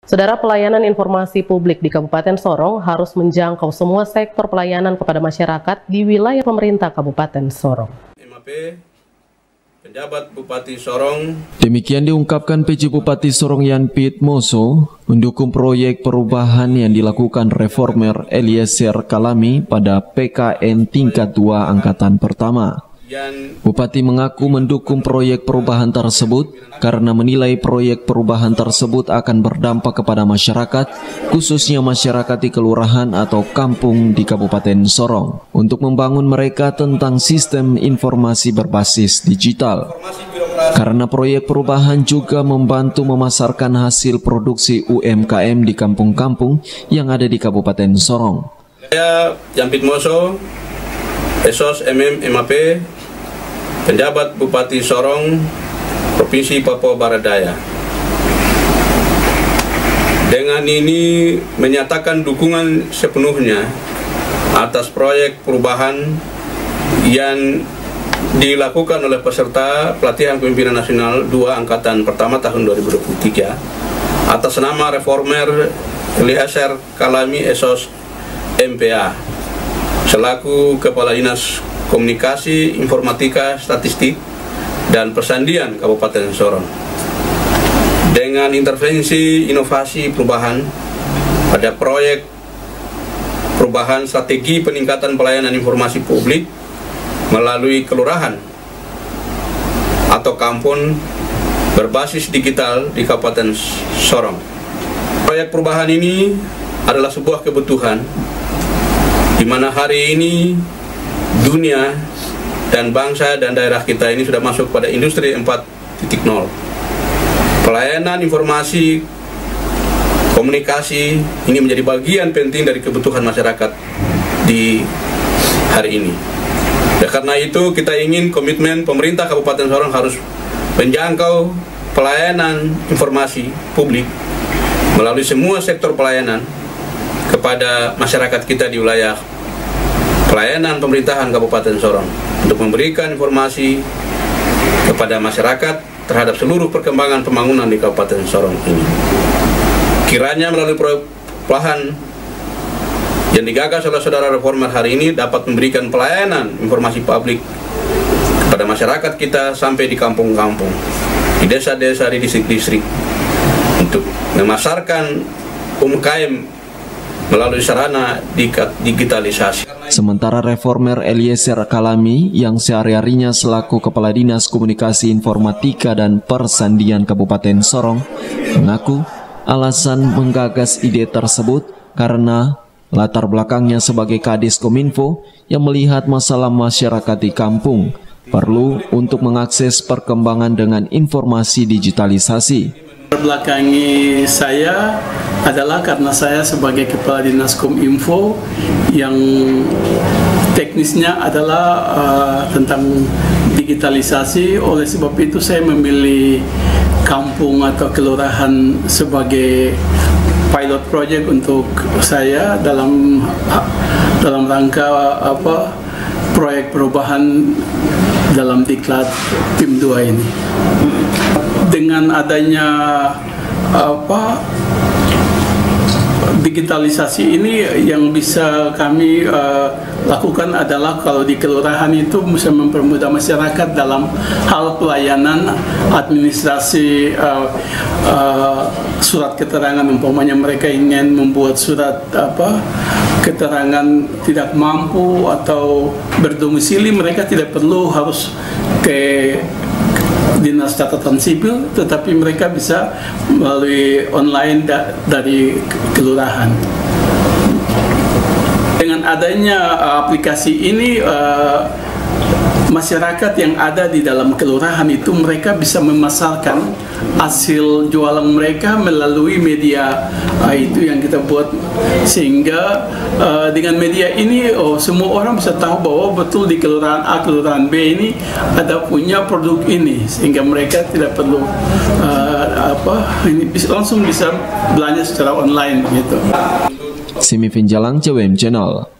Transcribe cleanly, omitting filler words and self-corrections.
Saudara, pelayanan informasi publik di Kabupaten Sorong harus menjangkau semua sektor pelayanan kepada masyarakat di wilayah pemerintah Kabupaten Sorong. Penjabat Bupati Sorong. Demikian diungkapkan PJ Bupati Sorong Yan Pitmoso mendukung proyek perubahan yang dilakukan reformer Eliezer Kalami pada PKN tingkat 2 angkatan pertama. Bupati mengaku mendukung proyek perubahan tersebut karena menilai proyek perubahan tersebut akan berdampak kepada masyarakat, khususnya masyarakat di kelurahan atau kampung di Kabupaten Sorong, untuk membangun mereka tentang sistem informasi berbasis digital. Karena proyek perubahan juga membantu memasarkan hasil produksi UMKM di kampung-kampung yang ada di Kabupaten Sorong. Saya Yan Pitmoso, Esos MAP, Penjabat Bupati Sorong, Provinsi Papua Barat Daya. Dengan ini menyatakan dukungan sepenuhnya atas proyek perubahan yang dilakukan oleh peserta pelatihan Kepemimpinan Nasional 2 Angkatan Pertama tahun 2023 atas nama reformer Eliezer Kalami Esos MPA selaku Kepala Dinas Komunikasi, Informatika, Statistik, dan Persandian Kabupaten Sorong. Dengan intervensi inovasi perubahan pada proyek perubahan strategi peningkatan pelayanan informasi publik melalui kelurahan atau kampung berbasis digital di Kabupaten Sorong. Proyek perubahan ini adalah sebuah kebutuhan di mana hari ini dunia dan bangsa dan daerah kita ini sudah masuk pada industri 4.0. Pelayanan informasi komunikasi ini menjadi bagian penting dari kebutuhan masyarakat di hari ini. Dan karena itu kita ingin komitmen pemerintah Kabupaten Sorong harus menjangkau pelayanan informasi publik melalui semua sektor pelayanan kepada masyarakat kita di wilayah pelayanan pemerintahan Kabupaten Sorong untuk memberikan informasi kepada masyarakat terhadap seluruh perkembangan pembangunan di Kabupaten Sorong ini. Kiranya melalui proyek perubahan yang digagas oleh saudara reformer hari ini dapat memberikan pelayanan informasi publik kepada masyarakat kita sampai di kampung-kampung, di desa-desa, di distrik-distrik untuk memasarkan UMKM melalui sarana digitalisasi. Sementara reformer Eliezer Kalami yang sehari-harinya selaku Kepala Dinas Komunikasi Informatika dan Persandian Kabupaten Sorong mengaku alasan menggagas ide tersebut karena latar belakangnya sebagai Kadis Kominfo yang melihat masalah masyarakat di kampung perlu untuk mengakses perkembangan dengan informasi digitalisasi. Terbelakangi saya adalah karena saya sebagai Kepala Dinas Kominfo yang teknisnya adalah tentang digitalisasi. Oleh sebab itu saya memilih kampung atau kelurahan sebagai pilot project untuk saya dalam rangka proyek perubahan dalam diklat tim 2 ini. Dengan adanya digitalisasi ini yang bisa kami lakukan adalah kalau di kelurahan itu bisa mempermudah masyarakat dalam hal pelayanan administrasi surat keterangan, umpamanya mereka ingin membuat surat keterangan tidak mampu atau berdomisili, mereka tidak perlu harus ke Dinas Catatan Sipil, tetapi mereka bisa melalui online dari kelurahan. Dengan adanya aplikasi ini, masyarakat yang ada di dalam kelurahan itu mereka bisa memasarkan hasil jualan mereka melalui media itu yang kita buat, sehingga dengan media ini semua orang bisa tahu bahwa betul di kelurahan A, kelurahan B ini ada punya produk ini, sehingga mereka tidak perlu langsung bisa belanja secara online gitu. Simi Finjalang, CWM Channel.